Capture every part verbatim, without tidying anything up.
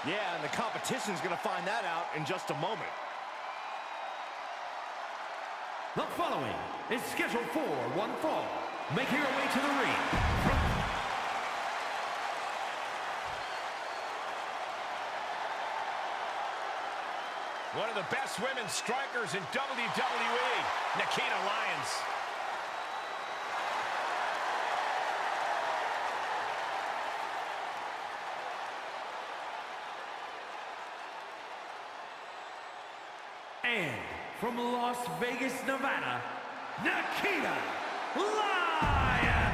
Yeah, and the competition's going to find that out in just a moment. The following is scheduled for one fall. Making her way to the ring from one of the best women's strikers in W W E, Nikita Lyons. And from Las Vegas, Nevada, Nikita Lyons.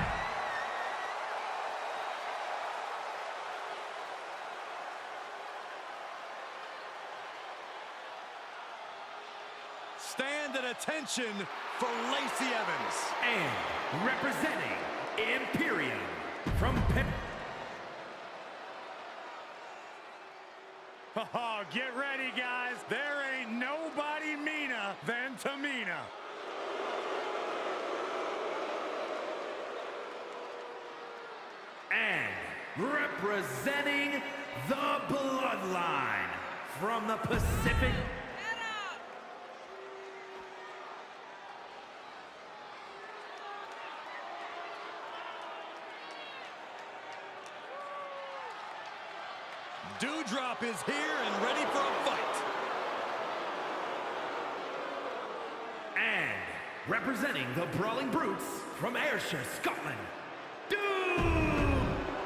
Stand at attention for Lacey Evans. And representing Imperium from Pep. Oh, get ready, guys. There ain't nobody meaner than Tamina. And representing the Bloodline from the Pacific. Doudrop is here and ready for a fight. And representing the Brawling Brutes from Ayrshire, Scotland, Doom!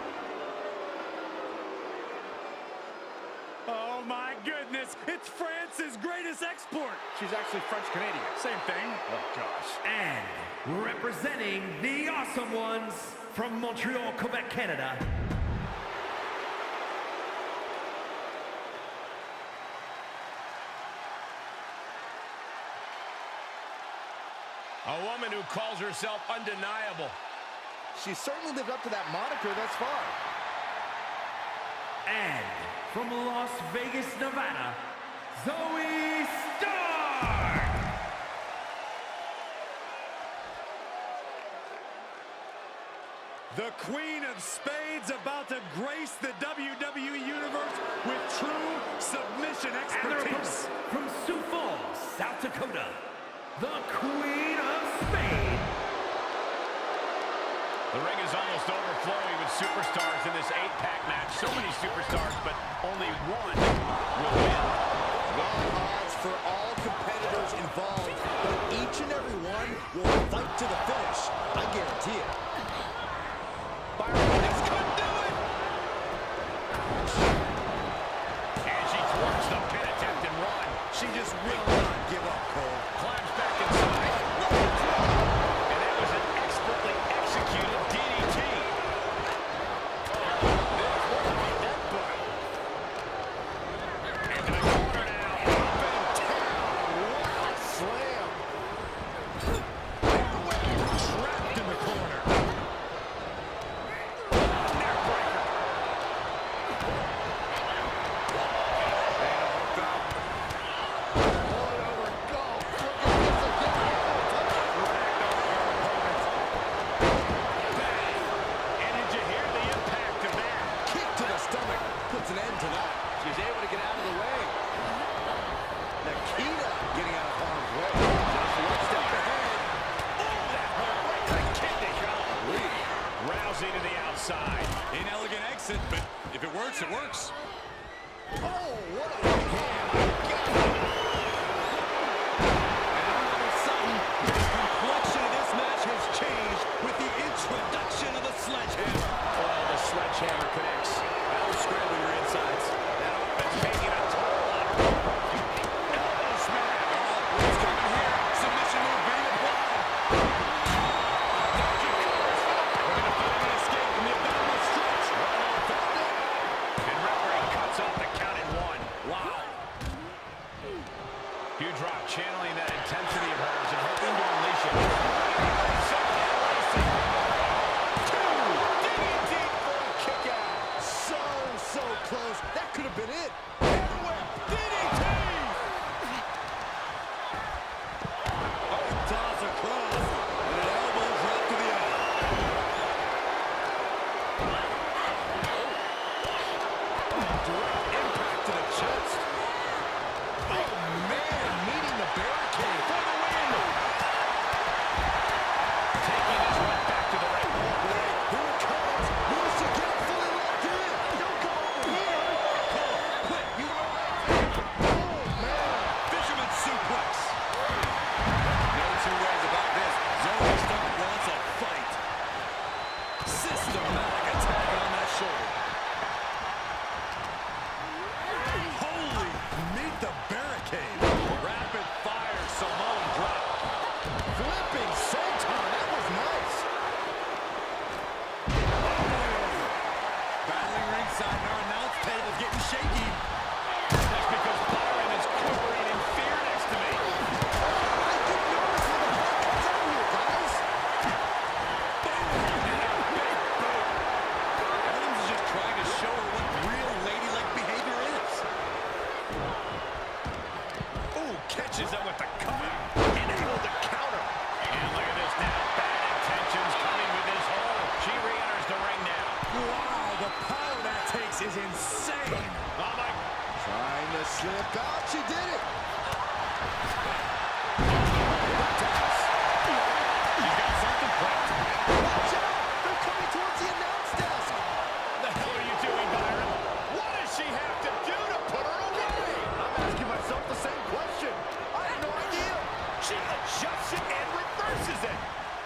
Oh my goodness, it's France's greatest export. She's actually French-Canadian. Same thing. Oh, gosh. And representing the Awesome Ones from Montreal, Quebec, Canada, A woman who calls herself undeniable. She certainly lived up to that moniker thus far. and from Las Vegas, Nevada, Zoe Stark! The Queen of Spades about to grace the W W E Universe with true submission expertise. From Sioux Falls, South Dakota, the Queen of Spades. The ring is almost overflowing with superstars in this eight-pack match. So many superstars, but only one will win. Long odds for all competitors involved, but each and every one will fight to the finish. I guarantee it. Byron Lennox couldn't do it! And she thwarts the pin attempt and run. She just will not give up, Cole. Climbs back inside. And that was an expertly executed D D T. This will be that butt. Into the corner now. Up and down. Wow, slam. Trapped in the corner. Neckbreaker. And did you hear the impact of that? Kick to the stomach puts an end to that. She's able to get out of the way. Nikita getting out of harm's way. Just one step ahead. Oh, that hurt like a kidney. Golly. Rousey to the outside. Inelegant exit, but if it works, it works. Oh, what a right hand. God. And all of a sudden, the complexion of this match has changed with the introduction of the sledgehammer. Oh, the sledgehammer connects. That'll scramble your insides. That offense making a total out of it. Elbow smash. What's coming here? Submission move being applied. Dodgy curse. Looking to find an escape from the abdominal stretch. Uh-oh, found it. And referee cuts off the count at one. Wow. Doudrop channeling that intensity of hers and hoping to unleash it. Two. D D T for a kick out. So, so close. That could have been it. And with D D T. Oh, toss across. And an elbow drop to the eye. Direct impact. shaky. That's because Byron is quivering in fear next to me. I get nervous when the puck comes out here, guys. Adams is just trying to show her what real ladylike behavior is. Ooh, catches up with the cover. And able to counter. And look at this now. Bad intentions coming with this hole. She re-enters the ring now. Wow, the power that takes is insane. Oh, my. Trying to slip out. She did it. She's got something planned. Watch out. They're coming towards the announce desk. The hell are you doing, Byron? What does she have to do to put her away? I'm asking myself the same question. I have no idea. She adjusts it and reverses it.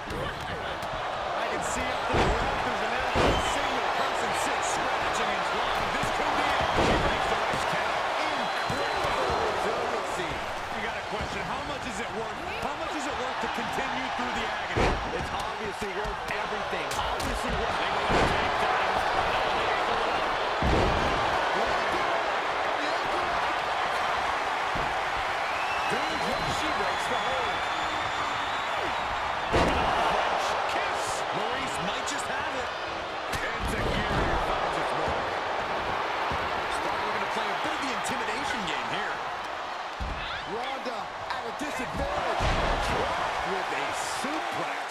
I can see up to the left. There's an outfield single. Person sits scratching and clawing. This could be it. She makes the next count. Incredible resiliency. You got a question. How much is it worth? How much is it worth to continue through the agony? It's obviously worth everything. Obviously worth They go to take down. She breaks the hold. French kiss. Maurice might just have it. And Takiri finds its mark. Starting looking to play a bit of the intimidation game here. Ronda at a disadvantage. With a suplex.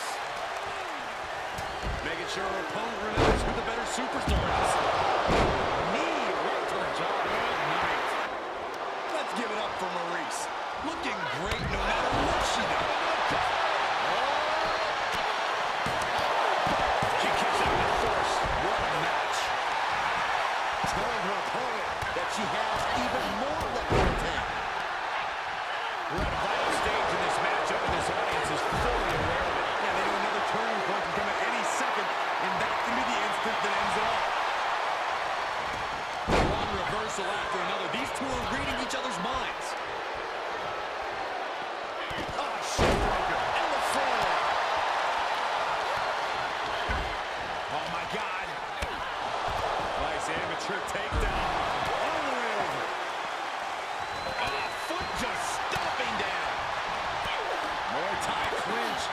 Making sure her opponent remembers who the better superstar is. Knee right to her jaw. Good night. Let's give it up for Maurice. Looking great no matter what she does. She kicks out with force. What a match. Telling her opponent that she has even more left in the tank. We're at a vital stage in this matchup, and this audience is fully aware of it. Yeah, they know another turning point can come at any second, and that can be the instant that ends it all. One reversal after another. These two are reading each other's minds. Oh, showbreaker and the floor. Oh, my God. Nice amateur takedown. On the ring. Oh, foot just stomping down. More Thai clinch.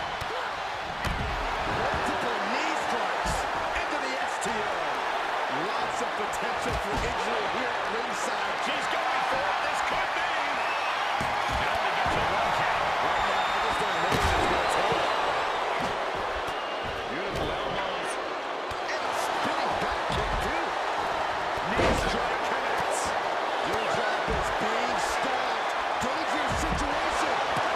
Multiple knee strikes into the S T O. Lots of potential for injury here at ringside. She's going for it. This could be. It only gets a one count. Right now, I just don't know what it's going to take. Beautiful elbows. And a spinning back kick, too. Knee strike connects. Dewdrop is being stalked. Dangerous situation.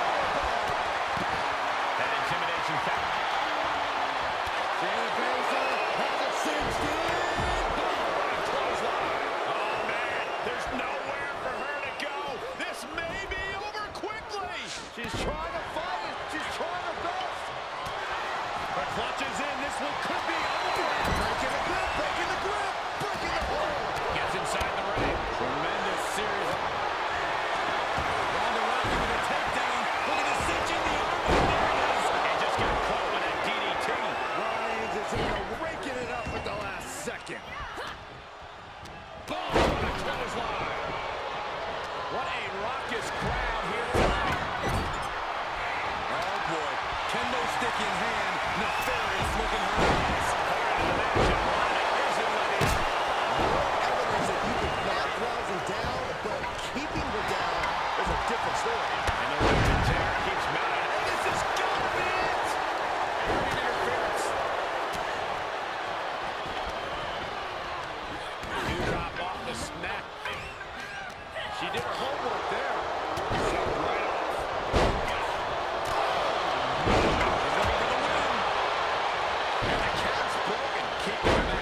That intimidation factor. Shayna Baszler has it cinched in. Clothesline. Oh, man. There's nowhere for her to go. This may be over quickly. She's trying to fight it. She's trying her best. The clutch is in. This one could be over. Breaking the grip, breaking the grip, breaking the hold. Gets inside the ring. Tremendous series of... Ronda Rousey with a takedown. Look at the cinching the arm. There it is. And just got caught with that D D T. Reigns is in there raking it up at the last second. Boom. What a clothesline. What a raucous crowd here tonight. Oh boy, kendo stick in hand, nefarious looking her eyes. Evidence that you can knock Rousey down, but keeping her down is a different story. And the wear and tear keeps mounting. And this is gonna be it. Early interference. New drop off the snap. She did her homework there. So right off. She's looking for the win. And the count's broken. Keeping her back.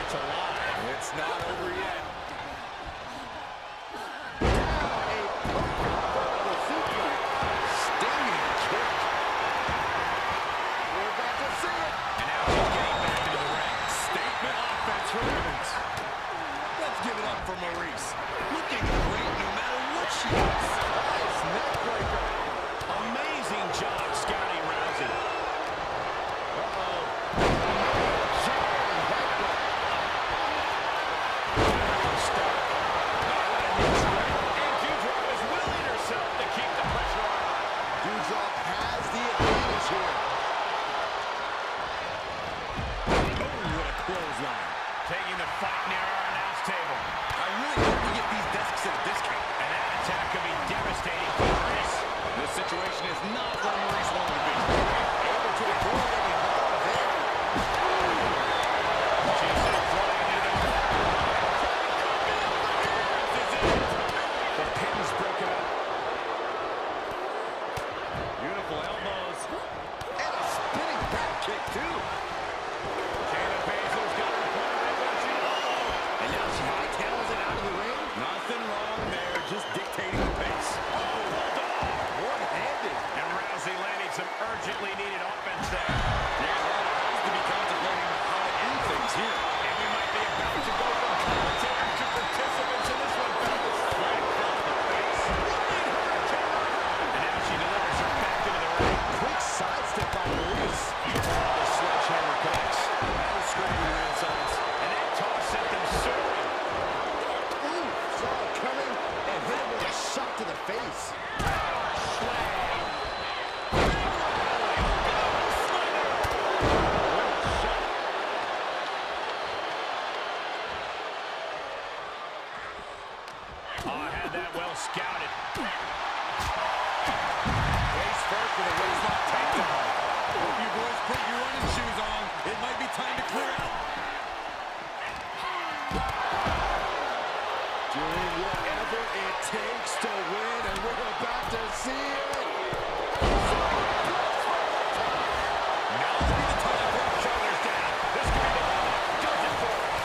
face. Scouted. Face first with a waistlock takedown. Hope you boys put your running shoes on. It might be time to clear out. Doing whatever it takes to win, and we're about to see it. Now's the time to put the shoulders down. This could be the one. Goes it for it.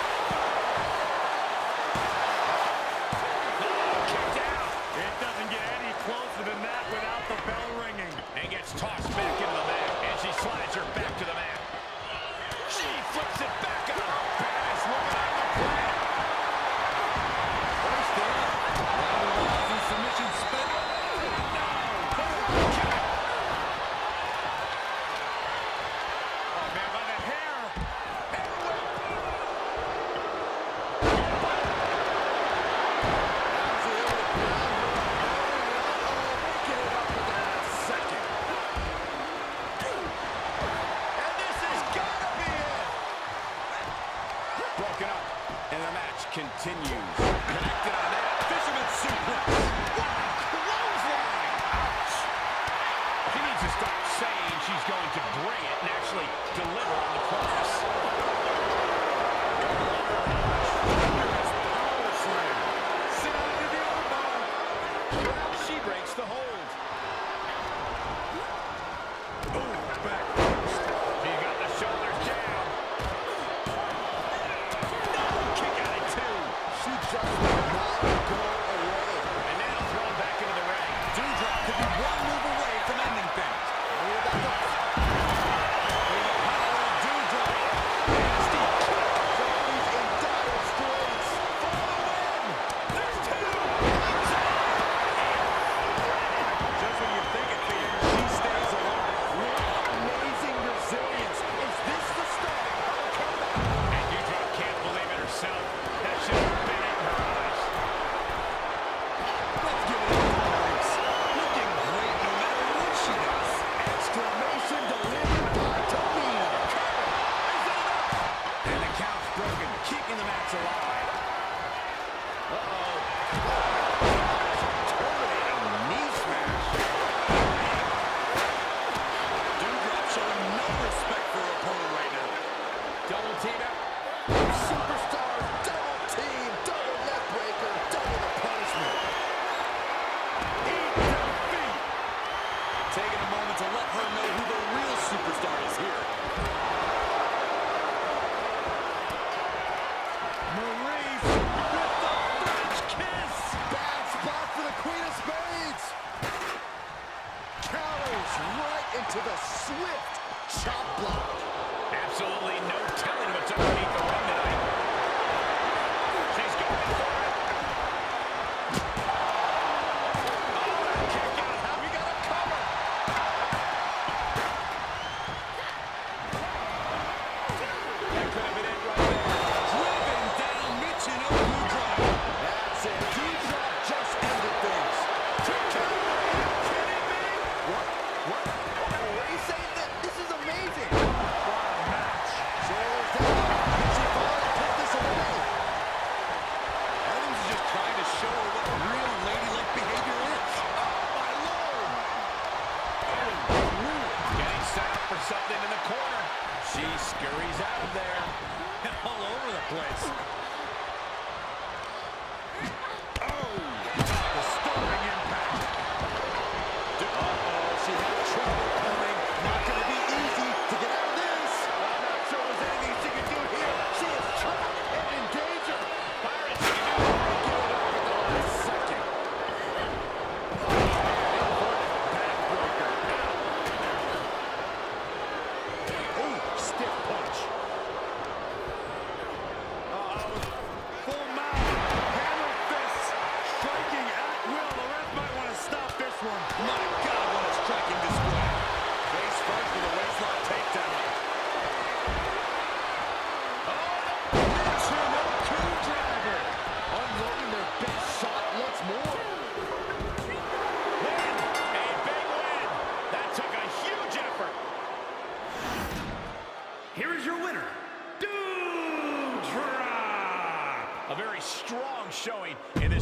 Closer than that without the bell ringing. And gets tossed back into the mat. And she slides her back to the mat. She flips it back on her. Badass woman on the planet. First down. Ronda Rousey submission spin. No! Oh, man, by the hair. And whip. Continues. Connected on that. Fisherman suplex. What a clothesline. Ouch. She needs to stop saying she's going to bring it and actually deliver on the promise. Power slam. Sit out to the elbow. Well, she breaks the hold. Oh, back first. She got the shoulders down. She just will not go away. And now thrown back into the ring. Doudrop could be one move away from ending things. We're about to... The power of Doudrop. Nasty kick. Joey's in dire straits. For the win. There's two. Just when you think it's the end, she stays alive. What amazing resilience. Is this the start of a comeback? And Doudrop can't believe it herself. That should have been in her eyes. Let's give it up to Maurice. Looking great no matter what she does. Exclamation delivered by Tamina. And the count's broken, keeping the match alive. Uh-oh. Terminating knee smash. Doudrop showing no respect for her opponent right now. Double team out. Superstars, double team, double neck breaker, double the punishment. Eat defeat. Taking a moment to let her know who the real superstar is here. Maurice with the French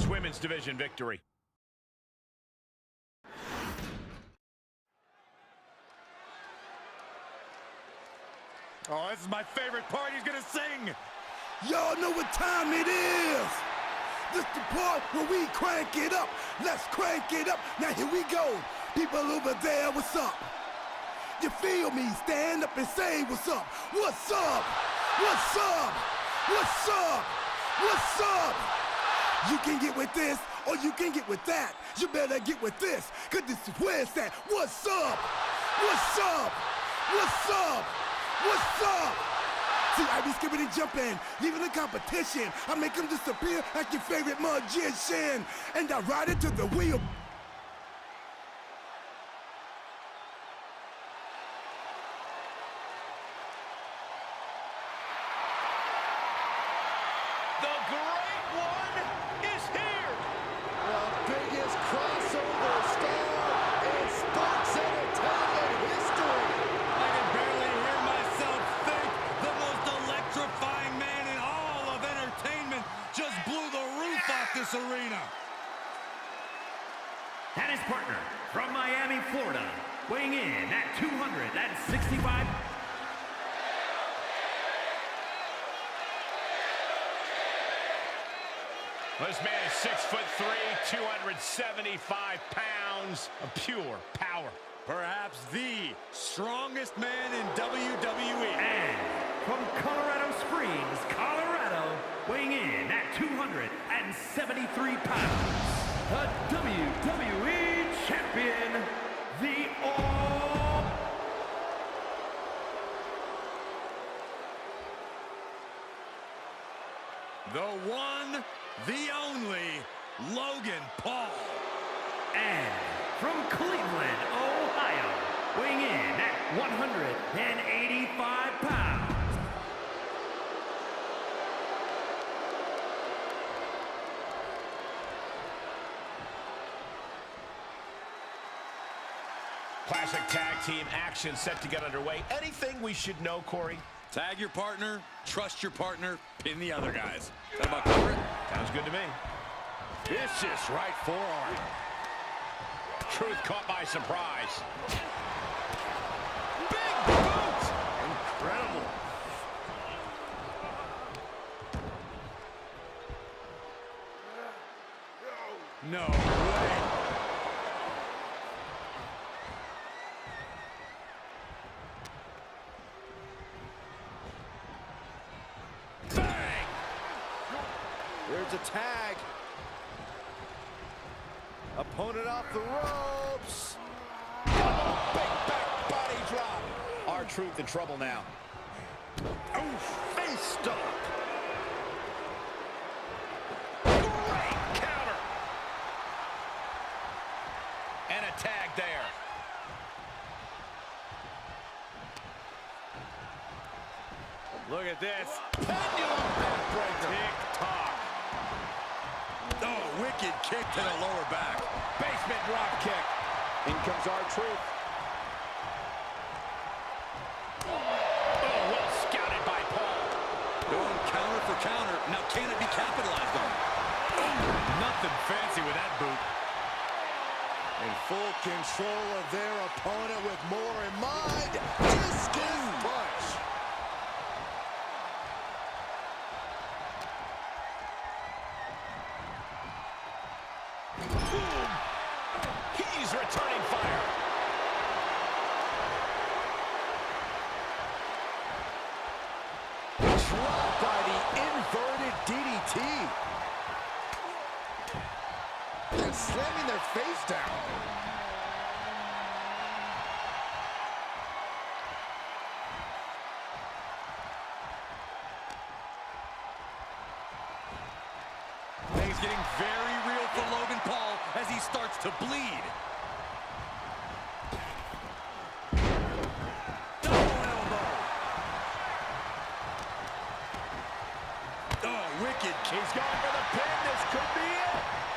this women's division victory. Oh, this is my favorite part. He's gonna sing. Y'all know what time it is. This the part where we crank it up. Let's crank it up. Now here we go. People over there, what's up? You feel me? Stand up and say what's up. What's up? What's up? What's up? What's up? You can get with this or you can get with that. You better get with this, cause this is where it's at. What's up? What's up? What's up? What's up? See, I be skipping and jumping, leaving the competition. I make them disappear like your favorite magician. And I ride it to the wheel. The Great One is here! The biggest crossover star in sports entertainment history. I can barely hear myself think. The most electrifying man in all of entertainment just blew the roof off this arena. And his partner from Miami, Florida, weighing in at two hundred sixty-five. This man is six foot three, two hundred seventy-five pounds of pure power. Perhaps the strongest man in W W E. And from Colorado Springs, Colorado, weighing in at two hundred seventy-three pounds, the W W E Champion, the All... The one, the only, Logan Paul. And from Cleveland, Ohio, weighing in at one hundred eighty-five pounds, Classic tag team action set to get underway. Anything we should know, Corey? Tag your partner, trust your partner, pin the other guys. That about cover it? Sounds good to me. Vicious right forearm. Truth caught by surprise. Big boot! Incredible. No way. Bang! There's a tag. Opponent off the ropes. Oh, big back body drop. R-Truth in trouble now. Oh, face stop. Great counter. And a tag there. Look at this. Pendulum backbreaker. Tick-tock. Oh, wicked kick to the lower back. Basement drop kick. In comes R-Truth. Oh, well scouted by Paul. Going counter for counter. Now, can it be capitalized on? Oh, nothing fancy with that boot. In full control of their opponent with more in mind. Discus punch. Boom. He's returning fire. Dropped by the inverted D D T. And slamming their face down. Things getting very real for Logan Paul as he starts to bleed. Double elbow. Oh, wicked kick. He's going for the pin. This could be it.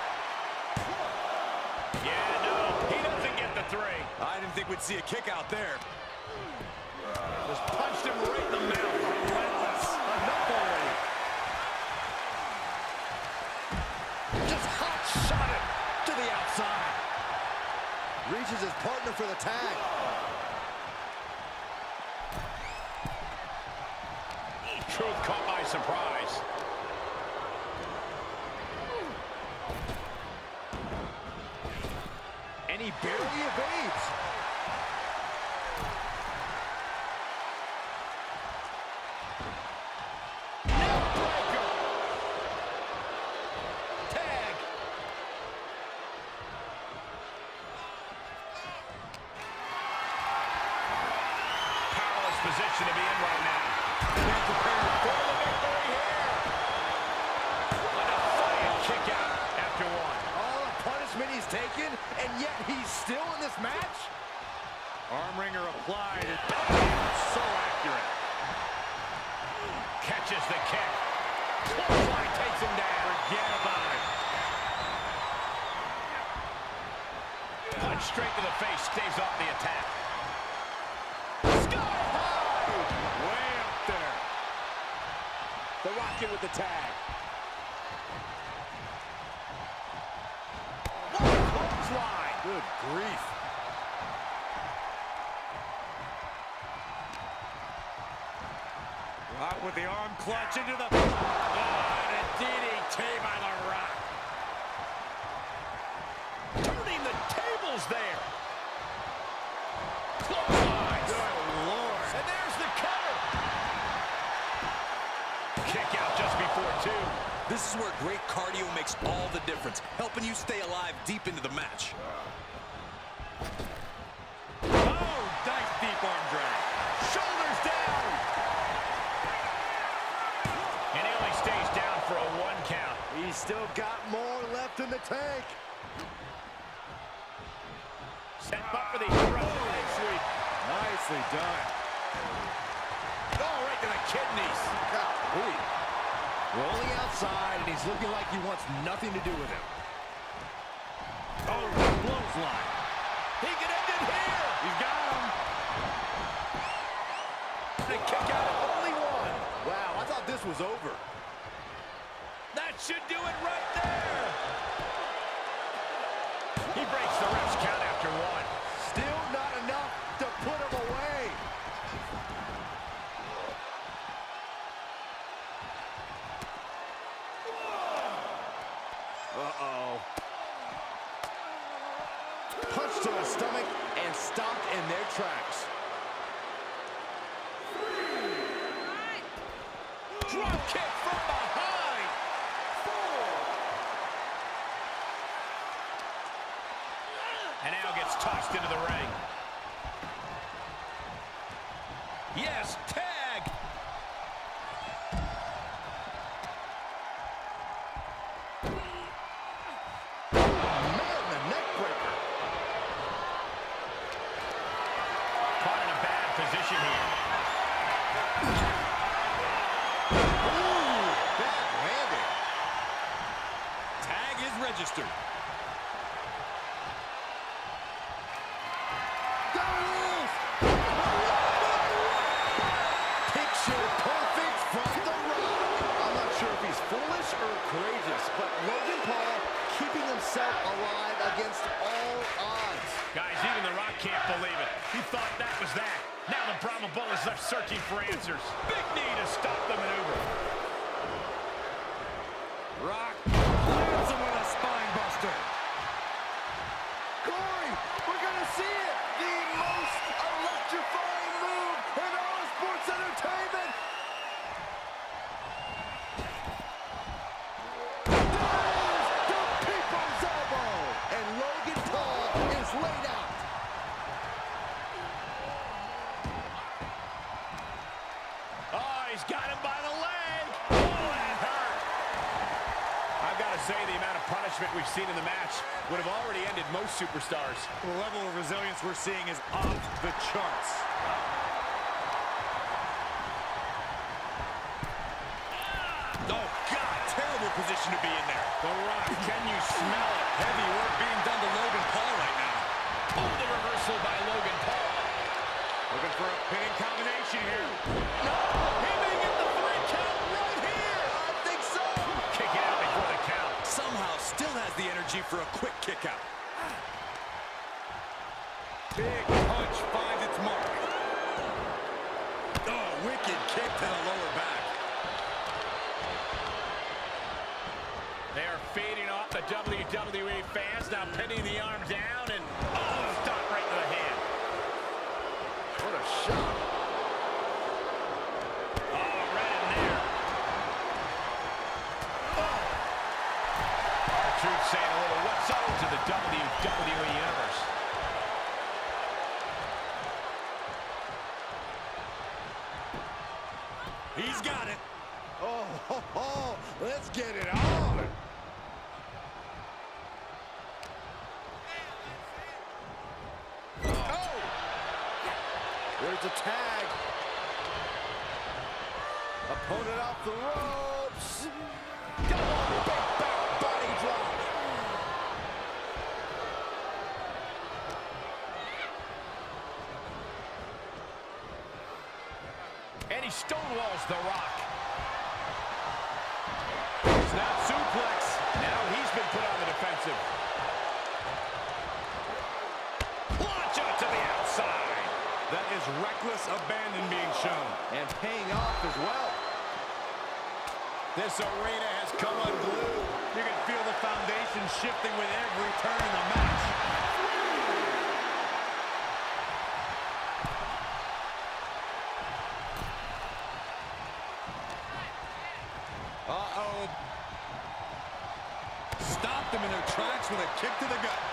Yeah, no, he doesn't get the three. I didn't think we'd see a kick out there. Just punched him right in the mouth. Relentless. Enough already. Just Shot it to the outside. Reaches his partner for the tag. Truth caught by surprise. And he barely evades. Neckbreaker. Tag. Powerless position to be in right now. They're prepared for the victory here. A defiant kick out after one. All the punishment he's taken, and yet he's still in this match? Arm wringer applied. So accurate. Catches the kick. Clothesline takes him down. Forget about it. Punch straight to the face. Stays off the attack. Sky high. Way up there. The Rocket with the tag. What a clothesline. Good grief. Rock with the arm clutch into the... Oh, and a D D T by the Rock. Turning the tables there. Clothesline. Good Lord. And there's the cover. Kick out just before two. This is where great cardio makes all the difference, helping you stay alive deep into the match. Oh, nice deep arm drag. Shoulders down. And he only stays down for a one count. He's still got more left in the tank. Set up for the hero leg sweep. Nicely done. Oh, right to the kidneys. Golly. Rolling outside, and he's looking like he wants nothing to do with him. Oh, clothesline. He can end it here. He's got him. The kick out of only one. Wow, I thought this was over. That should do it right there. He breaks the ref's count after one. Still not enough to put him away. Uh-oh. Punch to the stomach and stopped in their tracks. Drop kick from behind. And now gets tossed into the ring. Yes, tag. Man, the neck breaker. Caught in a bad position here. Ooh, bad-handed. Tag is registered. There it is. Picture perfect from The Rock. I'm not sure if he's foolish or courageous, but Logan Paul keeping himself alive against all odds. Guys, even The Rock can't believe it. He thought that was that. Now the Brahma Bull is left searching for answers. Big knee to stop the maneuver. Rock lands him with a spine buster. Corey, we're gonna see it. The most electrifying move in all of sports entertainment. There's the people's elbow. And Logan Paul is laid out. Oh, he's got him by the leg. Oh, that hurt. I've got to say, the amount of punishment we've seen in the match would have already ended most superstars. The level of resilience we're seeing is off the charts. Oh, God, terrible position to be in there. The Rock, can you smell it? Heavy work being done to Logan Paul right now. Oh, the reversal by Logan Paul. Looking for a pinning combination here. No, he may get the three count right here. I think so. Kick it out before the count. Somehow still has the energy for a quick kick out. Big punch finds its mark. Oh, wicked kick to the lower back. They are feeding off the W W E fans, now pinning the arm down, and oh, stop right to the hand. What a shot. Oh, right in there. Oh. R-Truth saying a little what's up to the W W E Universe. He's got it. Oh, ho, ho. Let's get it on. Oh! There's a tag. Opponent off the ropes. Double big back body drop. And he stonewalls The Rock. Snap suplex. Now he's been put on the defensive. Launch out to the outside. That is reckless abandon being shown. And paying off as well. This arena has come unglued. You can feel the foundation shifting with every turn in the match. Uh-oh. Stopped them in their tracks with a kick to the gut.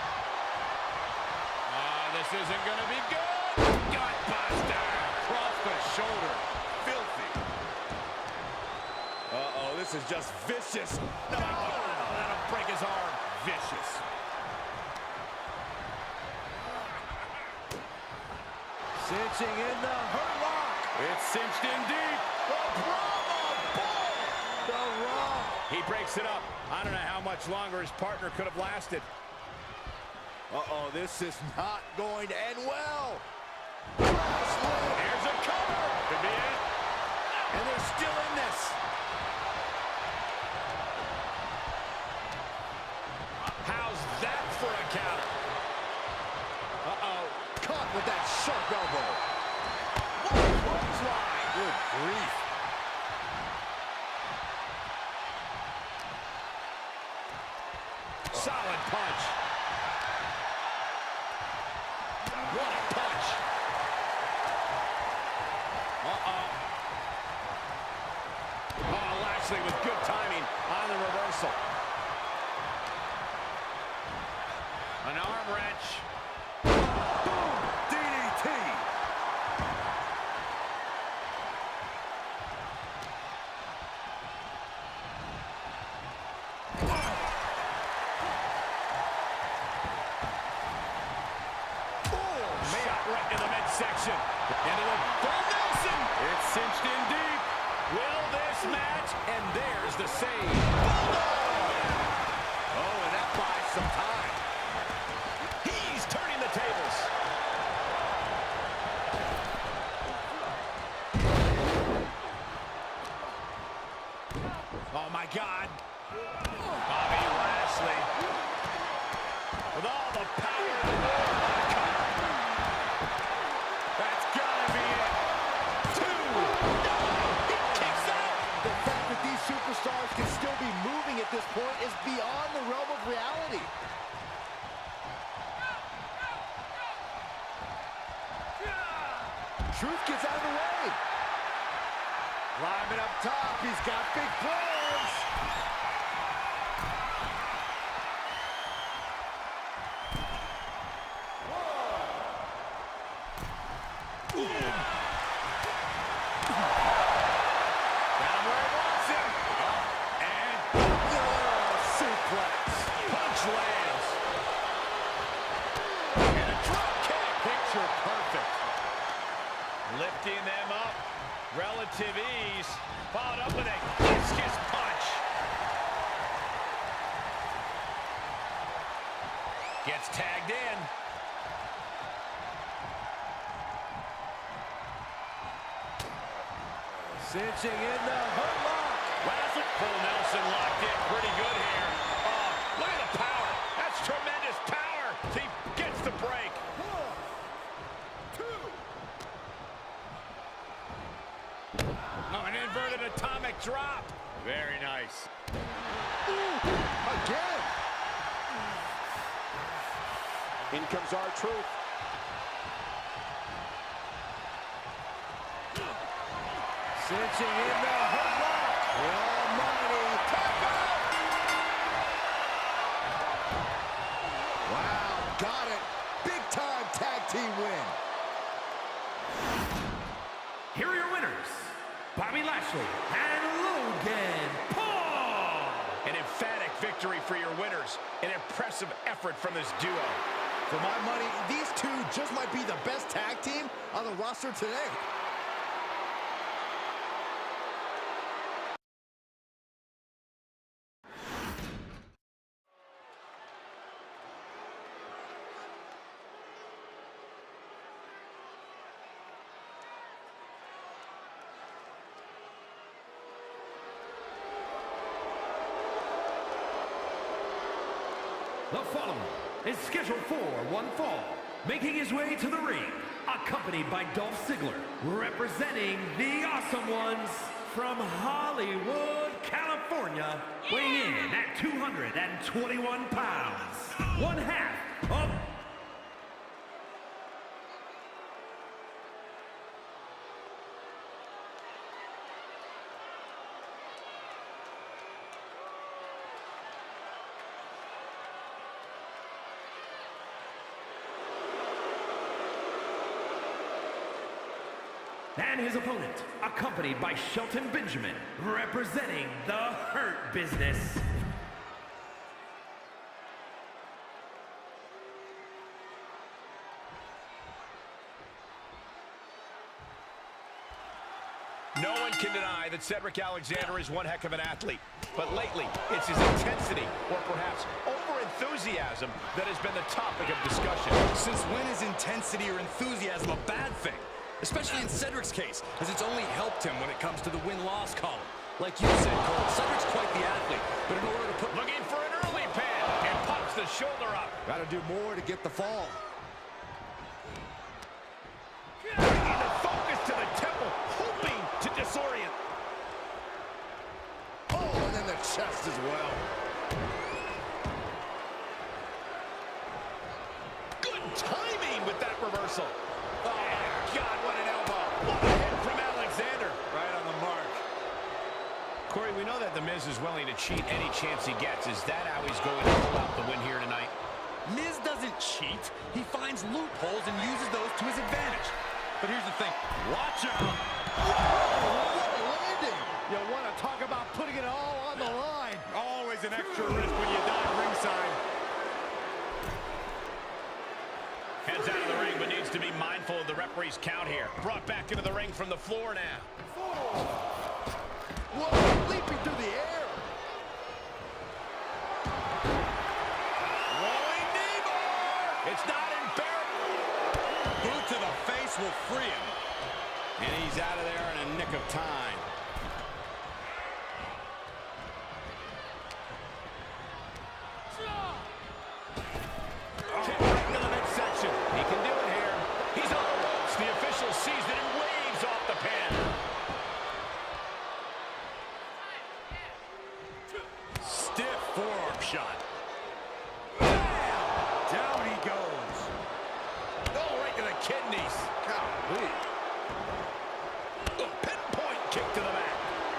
Uh, this isn't going to be good. Gutbuster. Across the shoulder. Filthy. Uh-oh, this is just vicious. No, that'll break his arm. Vicious. Cinching in the hurt lock. It's cinched in deep. The Brahma Bull. The Rock. He breaks it up. I don't know how much longer his partner could have lasted. Uh-oh, this is not going to end well. Here's a cover. Could be it. And they're still in this. How's that for a counter? Uh-oh, caught with that sharp elbow. What a clothesline. Good grief. Solid punch. What a punch. Uh-oh. Oh, Lashley with good timing on the reversal. An arm wrench. Boom! D D T. Shot right in the midsection. Into the Bull Nelson. It's cinched in deep. Will this match? And there's the save. Oh, and that buys some time. He's turning the tables. Oh, my God. Bobby Lashley. With all the power in the world. That's gotta be it. Two. No, he kicks out. The fact that these superstars can still be moving at this point is beyond the realm of reality. Truth gets out of the way. Climbing up top, he's got big plans. Got him where he wants him. And Oh, suplex. punch lands. And a drop kick. Picture perfect. Lifting them up. Relative ease. Followed up with a discus punch. Gets tagged in. Cinching in the hurt lock. Lashley. Full Nelson locked in pretty good here. Oh, look at the power. That's drop. Very nice. Ooh, again. In comes R-Truth. Cinching in the hurt lock. The almighty tap out. Wow, got it. Big time tag team win. Here are your winners, Bobby Lashley and Logan Paul. An emphatic victory for your winners. An impressive effort from this duo. For my money, these two just might be the best tag team on the roster today. The following is scheduled for one fall, making his way to the ring, accompanied by Dolph Ziggler, representing the Awesome Ones from Hollywood, California, weighing in at two hundred twenty-one pounds, one half of... And his opponent, accompanied by Shelton Benjamin, representing the Hurt Business. No one can deny that Cedric Alexander is one heck of an athlete. But lately, it's his intensity, or perhaps over-enthusiasm, that has been the topic of discussion. Since when is intensity or enthusiasm a bad thing? Especially in Cedric's case, as it's only helped him when it comes to the win-loss column. Like you said, Cole, Cedric's quite the athlete, but in order to put... Looking for an early pin, and pops the shoulder up. Gotta do more to get the fall. Bringing the focus to the temple, hoping to disorient. Oh, and then the chest as well. Good timing with that reversal. Oh, my God, what an elbow. What a hit from Alexander. Right on the mark. Corey, we know that The Miz is willing to cheat any chance he gets. Is that how he's going to pull out the win here tonight? Miz doesn't cheat. He finds loopholes and uses those to his advantage. But here's the thing. Watch out. What a landing. You want to talk about putting it all on the line. Always an extra risk when you dive ringside. Heads out of the ring, but needs to be mindful of the referee's count here. Brought back into the ring from the floor now. Whoa, leaping through the air. Rolling knee bar. It's not embarrassing. Boot to the face will free him. And he's out of there in a nick of time. Kick right into the midsection. He can do it here. He's on the ropes. The official sees it and waves off the pin. Stiff forearm shot. Bam! Down he goes. Oh, right to the kidneys. Golly. A pinpoint kick to the back.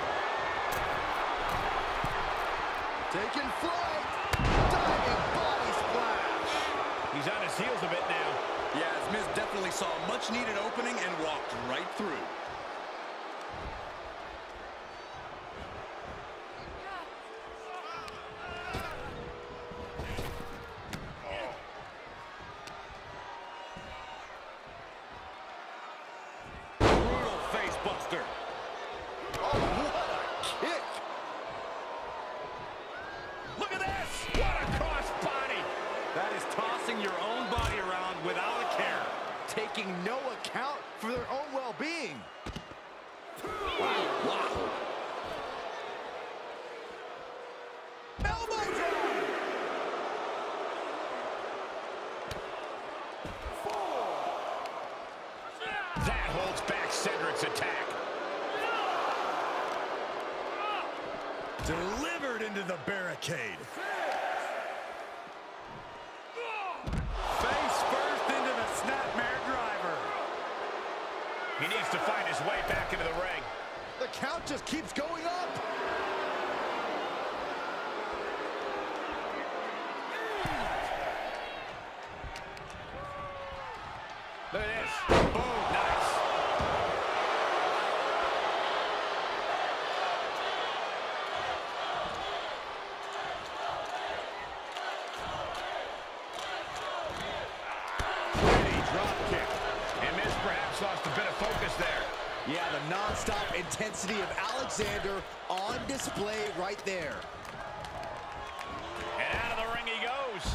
Taking flight. Diving body splash. He's on his heels a bit now. Yeah, as Miz definitely saw a much-needed opening and walked right through. into the barricade. Face first into the snapmare driver. He needs to find his way back into the ring. The count just keeps going up. Look at this. Boom. Nice. Pretty drop kick. And Miz perhaps lost a bit of focus there. Yeah, the non-stop intensity of Alexander on display right there. And out of the ring he goes.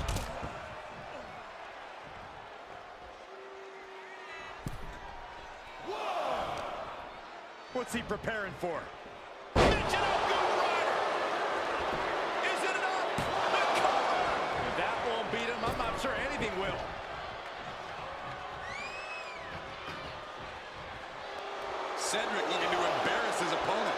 What's he preparing for? Michinoku Rider. Is it enough? The cover. If that won't beat him, I'm not sure anything will. Cedric looking to embarrass his opponent.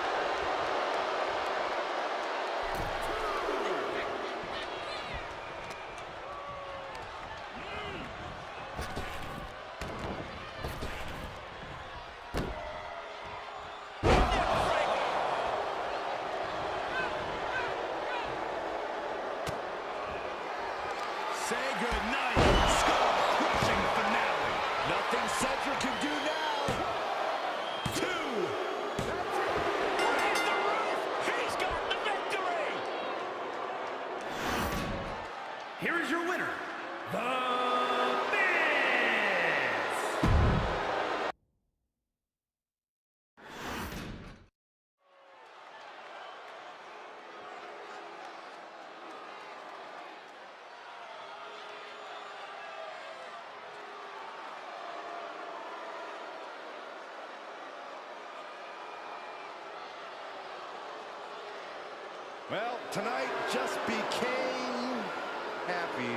Say goodnight. Skull-crushing finale. Nothing Cedric can do now. Two. Raise the roof. He's got the victory. Here is your winner, The Miz! Well, tonight just became happy.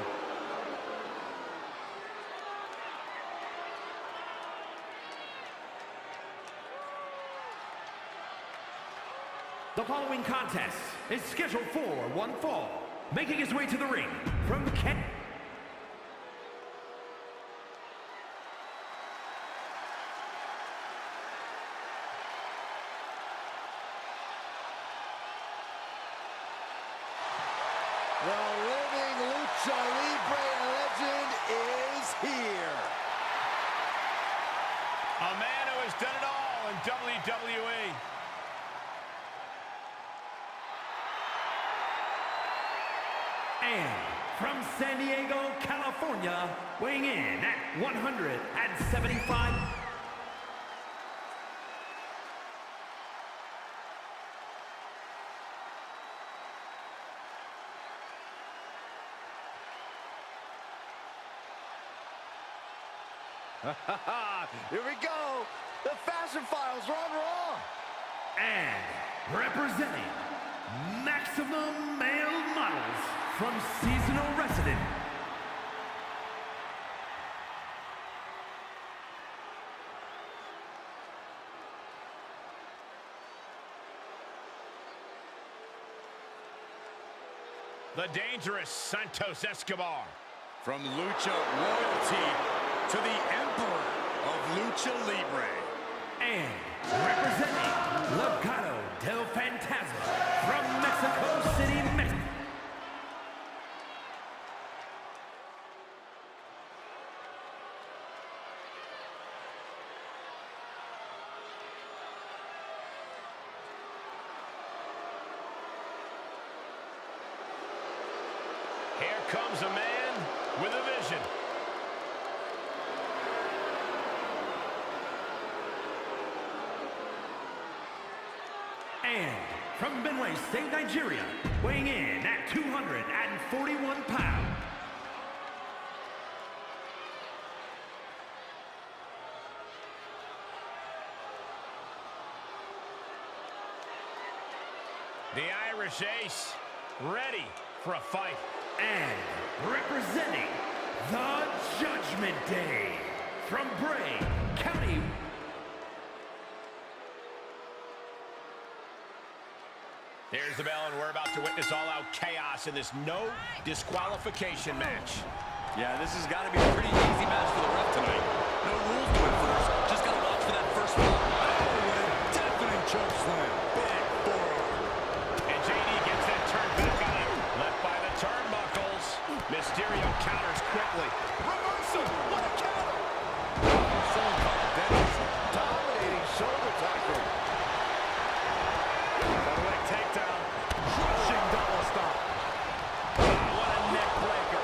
The following contest is scheduled for one fall. Making his way to the ring from Kent. The living Lucha Libre legend is here. A man who has done it all in W W E. And from San Diego, California, weighing in at one hundred seventy-five. Here we go. The Fashion Files are on Raw. And representing Maximum Male Models from Seasonal Resident. The dangerous Santos Escobar. From Lucha Royalty to the Emperor of Lucha Libre. And representing Legado del Fantasma from Mexico City, Mexico. Here comes a man with a vision. And from Benue State, Nigeria, weighing in at two hundred forty-one pounds. The Irish Ace, ready for a fight. And representing the Judgment Day from Bray County. There's the bell, and we're about to witness all-out chaos in this no disqualification match. Yeah, this has got to be a pretty easy match for the ref tonight. No rules to enforce. Just got to watch for that first one. Oh, what a deafening choke slam. Big forearm. And J D gets that turn back on him. Left by the turnbuckles. Mysterio counters quickly. Reversal. What a counter. Oh, someone caught Dennis. Dominating shoulder tackle. Leg takedown. Crushing double stop. Oh, what a neck breaker.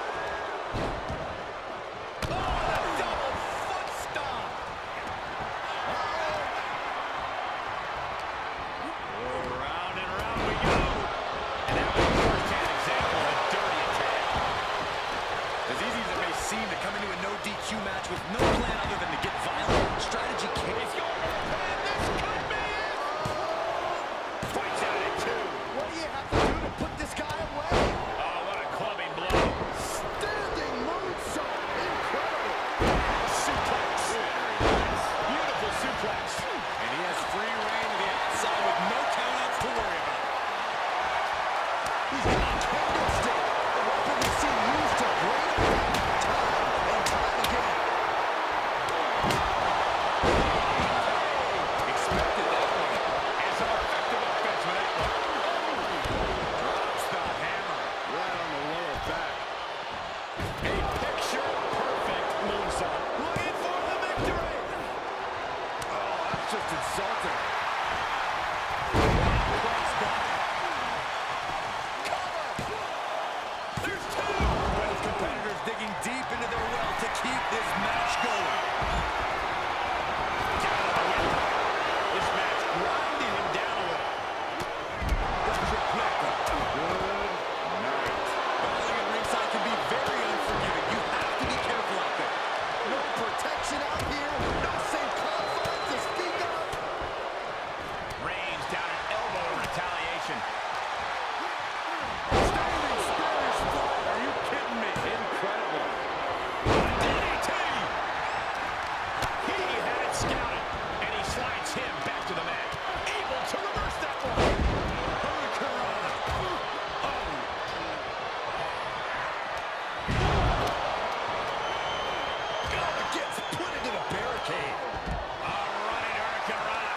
Match with no plan other than to get violent. Strategy kick. He's going for the pin. This could be it. Fights out at two. What do you have to do to put this guy away? Oh, what a clubbing blow. Standing moonsault. Incredible. Suplex. Beautiful suplex. And he has free reign to the outside with no countouts to worry about. He's got a candlestick. The weapon we've seen used to great effect time and time again. Expected that one. And some effective offense with that one. Drops the hammer. Right on the lower back. A picture-perfect moonsault. Looking for the victory. Oh, that's just insulting. Crossbody. Cover. There's two. Both competitors digging deep into their well to keep this match going. This match grinding him down a little. The trifecta. Good night. Battling at ringside can be very unforgiving. You have to be careful out there. No protection out here. No safe confines to speak of. Reigns down an elbow in retaliation. Standing Spanish fly. Are you kidding me? Incredible. D D T! He had it scouted, and he slides him back to the mat. Able to reverse that one. Hurricanrana. Oh. God, gets put into the barricade. A running Hurricanrana.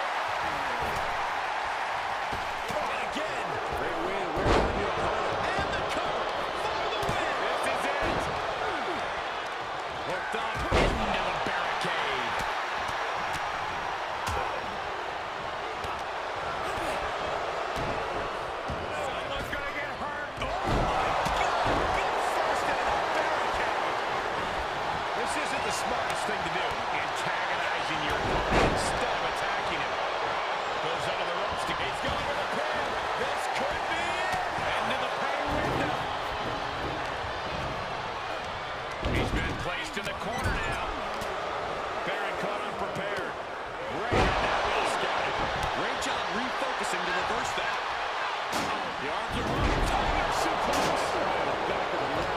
And again. Great win. We're on your opponent. And the cover for the win. This is it. Hooked up. Into the barricade. Someone's gonna get hurt. Oh my God! Get first into the barricade. This isn't the smartest thing to do. Antagonizing your opponent instead of attacking him. Goes under the ropes to he's going for the pin. This could be it. Into the pay window. He's been placed in the corner now. Baron caught unprepared. Great now well scouted. Great job refocusing to reverse that. The arms are running. Tiger suplex. Back of the mat.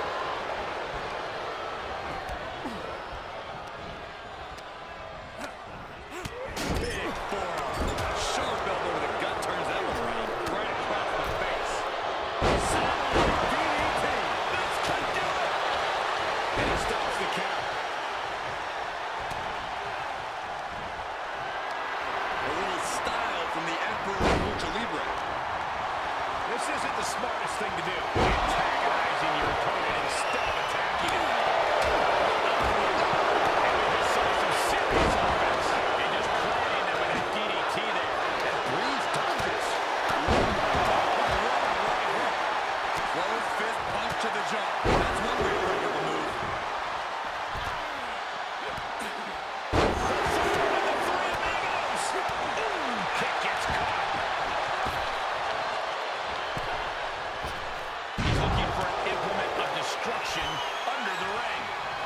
Big forearm. Sharp elbow to the gut turns that one around. Right across the face. Satellite D D T. This could do it. And he stops the count. A little style from the Emperor of Lucha Libre. This isn't the smartest thing to do. Antagonizing your opponent instead of attacking him. And we just saw some serious offense. And just planting them with that D D T there. And Breeze dodges. Closed fist punch to the jaw. That's one way to break up a move. Kick gets caught. He's looking for an implement of destruction under the ring.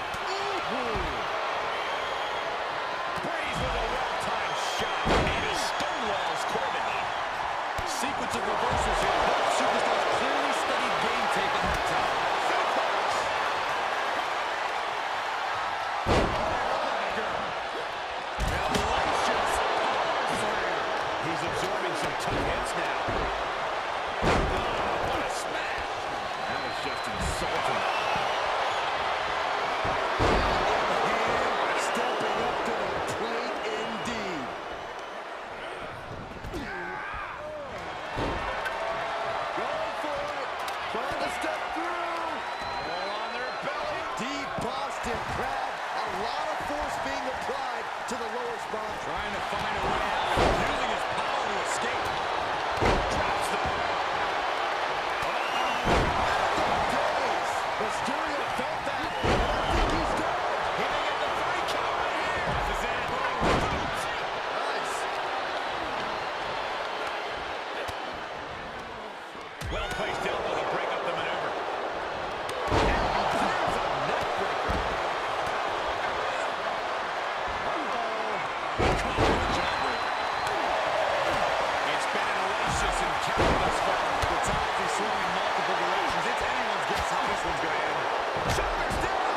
Breeze with a well-timed shot. And he stonewalls Corbin. Sequence of reversals here. Both superstars clearly studied game tape ahead of time. active crowd. A lot of force being applied to the lower spine. Trying to find a way out. Using his power to escape. Drops them. Days. Mysterio felt that, and I think he's done. He may get the three count right here. This is it. Nice. Well placed elbow to break up the maneuver. There's a neck breaker. It's been an oasis encounter thus far. The tides are swinging multiple directions. It's anyone's guess how this one's going to end. Shoulders down.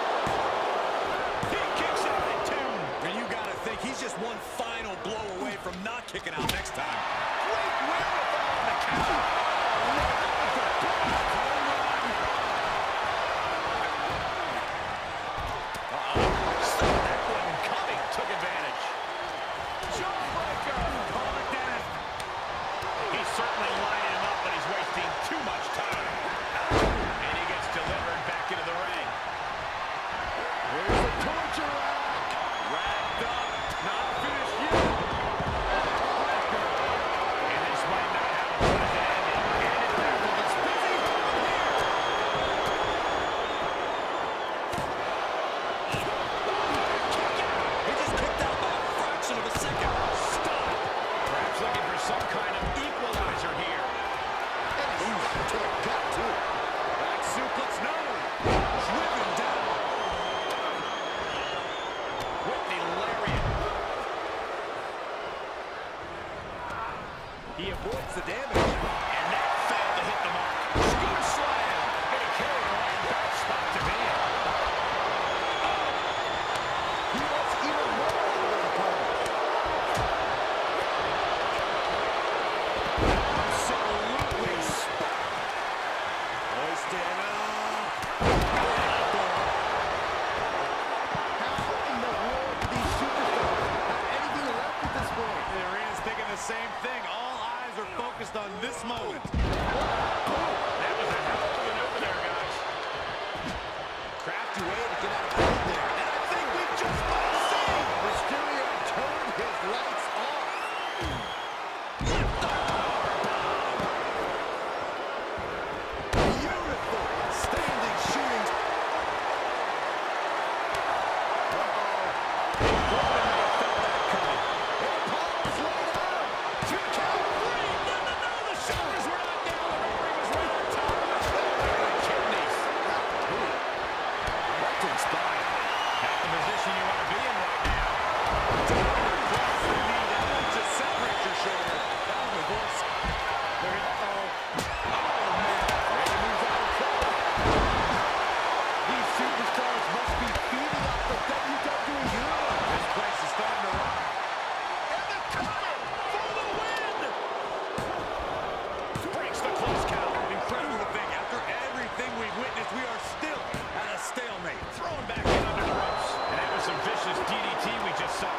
He kicks out at two. And you got to think he's just one final blow away from not kicking out next time. Great wherewithal on the count. Took advantage. Jawbreaker. Call it Dennis. He's certainly lining him up, but he's wasting too much time. And he gets delivered back into the ring. Here's the torture rack. Wrapped up. Not finished yet. And this might not have a pleasant ending. And it's back with its busy over here. He just kicked out by a fraction of a second. Stop. Perhaps looking for some kind of equalizer here. Ooh, to the gut, too. Back suplex, no. Driven down. With the lariat. He avoids the damage. And that failed to hit the mark. Scooter slam. Gonna carry the line back spot to be in. He wants even more out of his opponent. Absolutely spot. Hoisted up. How in the world do these superstars have anything left at this point? The arena's thinking the same thing. All eyes are focused on this moment. That was a hell of a maneuver there, guys. Crafty way to get out of there. And I think we just might see. Mysterio turned his lights off. Beautiful standing shooting. Apollo's laid out. Two count. Three. No, no, no. The shoulders were not down. The ring was right on top of us. Kidneys. Right to the spine. Not the position you want to be in right now. Cross the knee down. Just separates your shoulder. That was reverse. There it is. Oh, man. Ready moves out of trouble. These superstars must be feeding off the W W E universe. This place is starting to rock. And the cover for the win. Breaks the close count. Incredible to think. After everything we've witnessed, we are still at a stalemate. Thrown back in under the ropes. And that was some vicious D D T we just saw.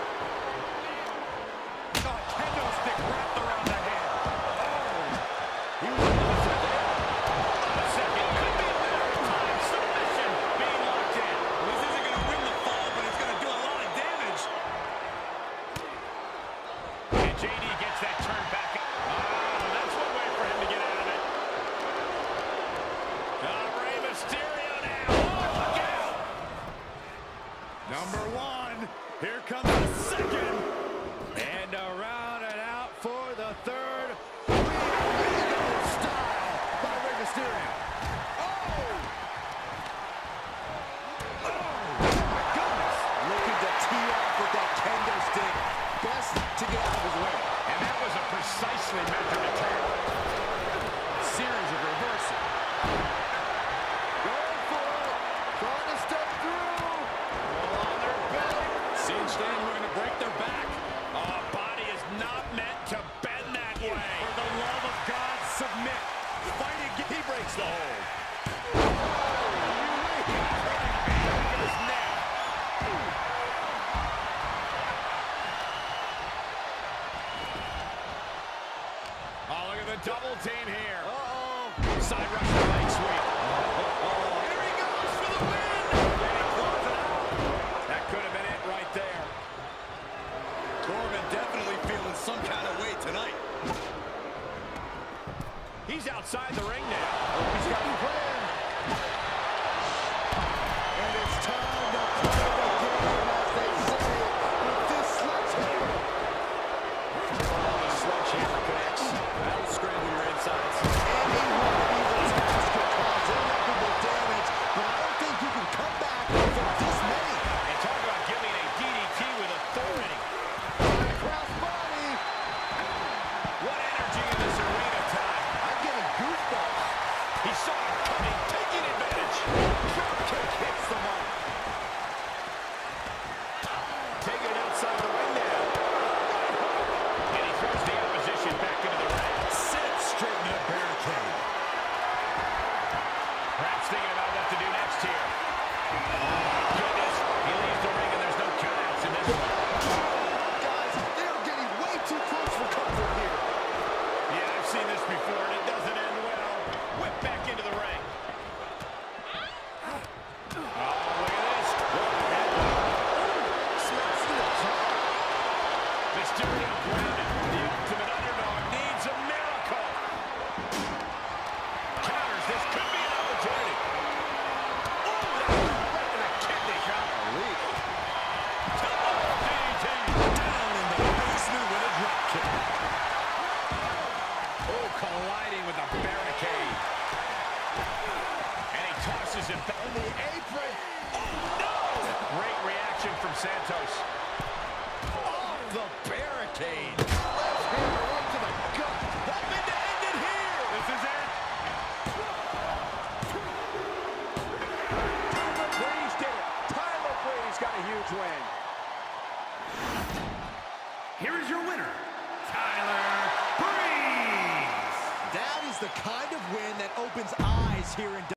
Oh, kendo stick wrapped around the head. He was elusive there. A second. Could be a matter of time. Submission being locked in. This isn't going to win the fall, but it's going to do a lot of damage. And J D gets that turn back. Ah, that's one way for him to get out of it. Ah, Rey Mysterio now. Oh, look out. Number one. Here comes the second. And around and out for the third. Regal style by Rey Mysterio. Looking to tee off with that kendo stick. Best to get out of his way. And that was a precisely measured attack. Series of reversal. Going for it. Trying to step through. All on their belly. Cinched in, we're going to Perhaps thinking about what to do next here. Oh, goodness. He leaves the ring and there's no countouts in this one. Guys, they are getting way too close for comfort here. Yeah, I've seen this before, and it doesn't end well. Whip back into the ring. Oh, look at this. Smash to the jaw. Mysterio grounded. The ultimate underdog needs a miracle. Counters. This could be an opportunity. Oh, right to the kidney. Golly. Double D D T. Down in the basement with a drop kick. Oh, colliding with the barricade. And he tosses him back. On the apron. Oh, no! Great reaction from Santos. Off the barricade. Left hand right to the gut. Hoping to end it here. This is it. Tyler Breeze did it. Tyler Breeze got a huge win. Here is your winner, Tyler Breeze. That is the kind of win that opens eyes here in